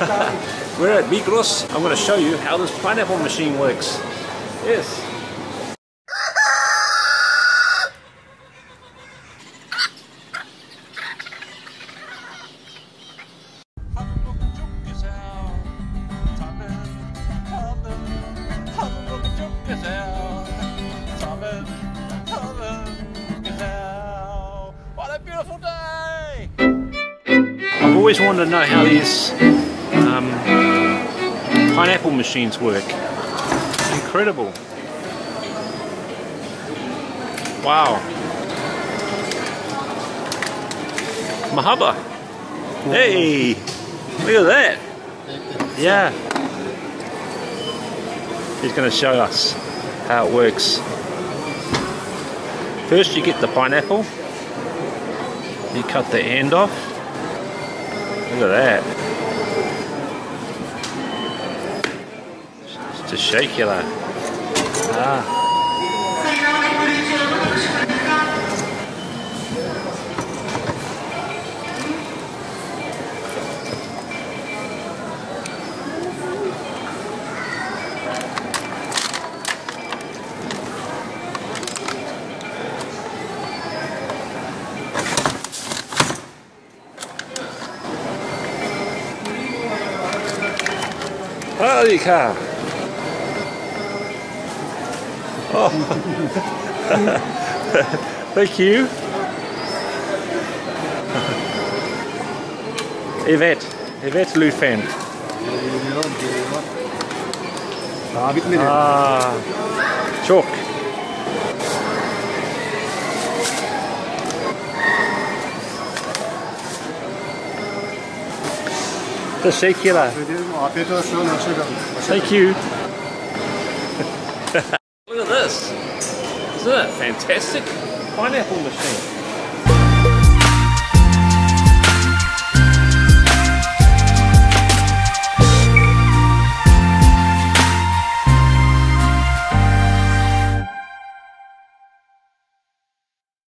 We're at Migros. I'm going to show you how this pineapple machine works. Yes. What a beautiful day! I've always wanted to know how these pineapple machines work. Incredible. Wow. Mahaba. Hey, look at that. Yeah. He's going to show us how it works. First you get the pineapple. You cut the end off. Look at that. It's just shakular. Ah. Howdy, car. Oh, thank you. Yvette Lufan. Ah, çok. Teşekkürler. Thank you. Look at this. Isn't it fantastic? Pineapple machine.